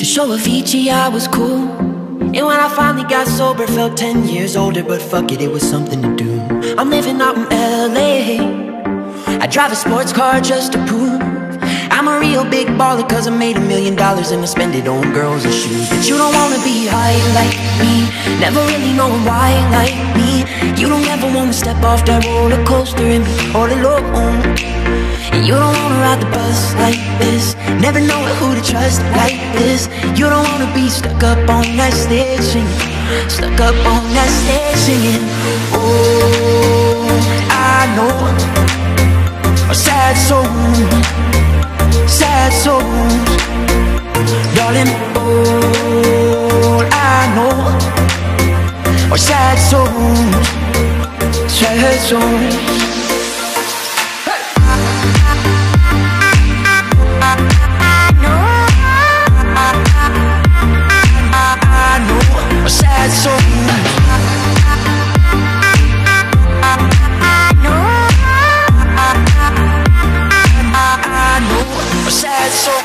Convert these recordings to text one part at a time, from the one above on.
show Avicii I was cool, and when I finally got sober, felt 10 years older. But fuck it, it was something to do. I'm living out in LA, I drive a sports car just to prove I'm a real big baller, cause I made $1 million and I spend it on girls and shoes. But you don't wanna be high like me, never really knowing why like me. You don't ever wanna step off that roller coaster and be all alone. And you don't wanna ride the bus like this, never knowing who to trust like this. You don't wanna be stuck up on that stage singing, stuck up on that stage singing. Oh, I know a sad soul, sad souls, darling. All I know are sad souls, sad souls. Sad soul, I know a sad soul.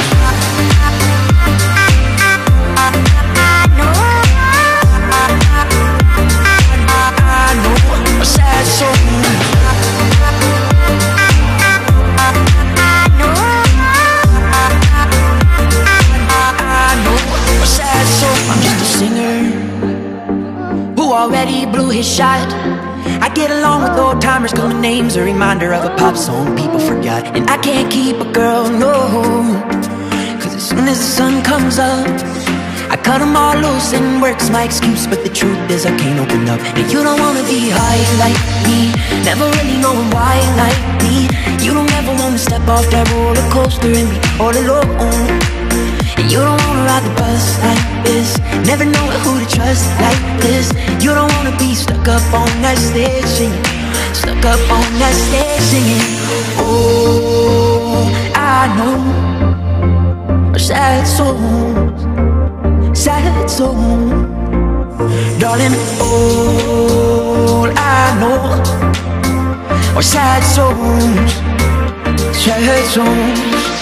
Already blew his shot. I get along with old timers cause my name's a reminder of a pop song people forgot. And I can't keep a girl, no, cause as soon as the sun comes up, I cut them all loose and work's my excuse. But the truth is I can't open up. And you don't wanna be high like me, never really knowing why like me. You don't ever wanna step off that roller coaster and be all alone. And you don't wanna ride the bus like this, never knowing who to trust like this. You don't wanna be stuck up on that stage singing, stuck up on that stage singing. Oh, I know sad souls, sad souls, darling. All I know are sad souls, sad souls.